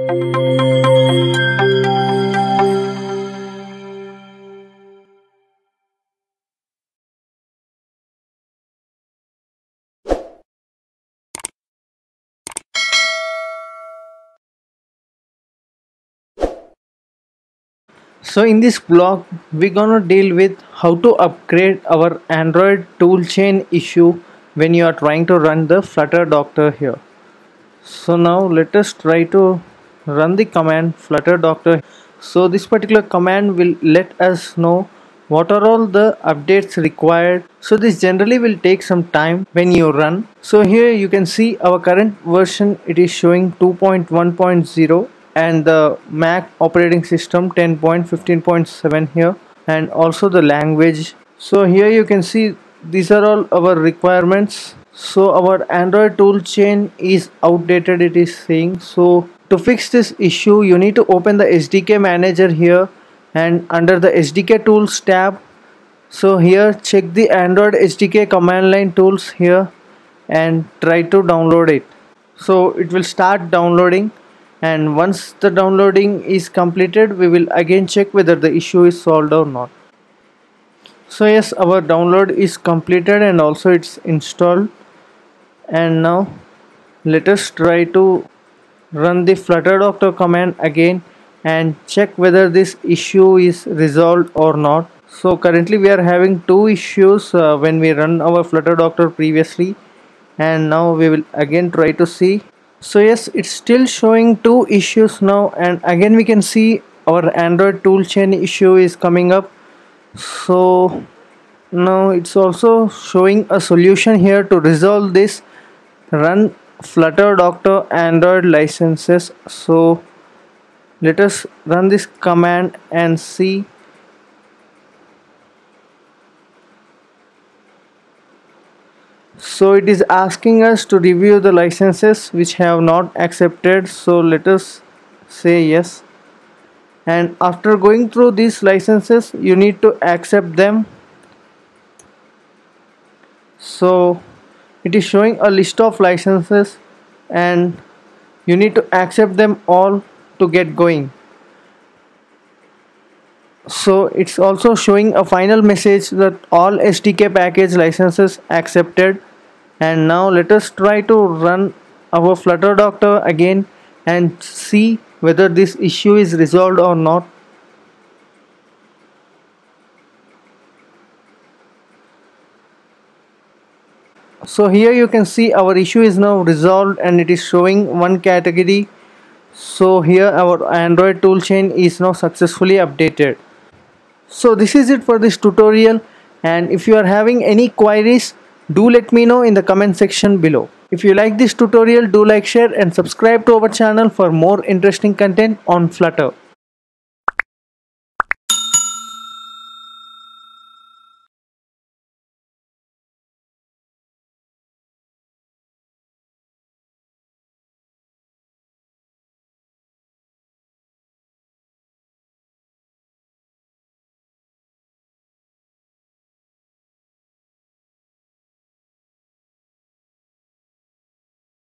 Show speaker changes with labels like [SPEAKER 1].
[SPEAKER 1] So in this blog we're gonna deal with how to upgrade our Android toolchain issue when you are trying to run the Flutter Doctor here. So now let us try to run the command Flutter Doctor. So this particular command will let us know what are all the updates required. So this generally will take some time when you run. So here you can see our current version, it is showing 2.1.0 and the Mac operating system 10.15.7 here, and also the language. So here you can see these are all our requirements. So our Android toolchain is outdated, it is saying. So to fix this issue you need to open the SDK manager here, and under the SDK tools tab, so here check the Android SDK command line tools here and try to download it. So it will start downloading, and once the downloading is completed we will again check whether the issue is solved or not. So yes, our download is completed and also it's installed, and now let us try to run the Flutter Doctor command again and check whether this issue is resolved or not. So currently we are having two issues when we run our Flutter Doctor previously, and now we will again try to see. So yes, it's still showing two issues now, and again we can see our Android toolchain issue is coming up. So now it's also showing a solution here to resolve this. Run Flutter Doctor Android licenses. So let us run this command and see. So it is asking us to review the licenses which have not accepted, so let us say yes, and after going through these licenses you need to accept them. So it is showing a list of licenses and you need to accept them all to get going. So it's also showing a final message that all SDK package licenses accepted. And now let us try to run our Flutter Doctor again and see whether this issue is resolved or not. So here you can see our issue is now resolved and it is showing one category. So here our Android toolchain is now successfully updated. So this is it for this tutorial, and if you are having any queries, do let me know in the comment section below. If you like this tutorial, do like, share and subscribe to our channel for more interesting content on Flutter.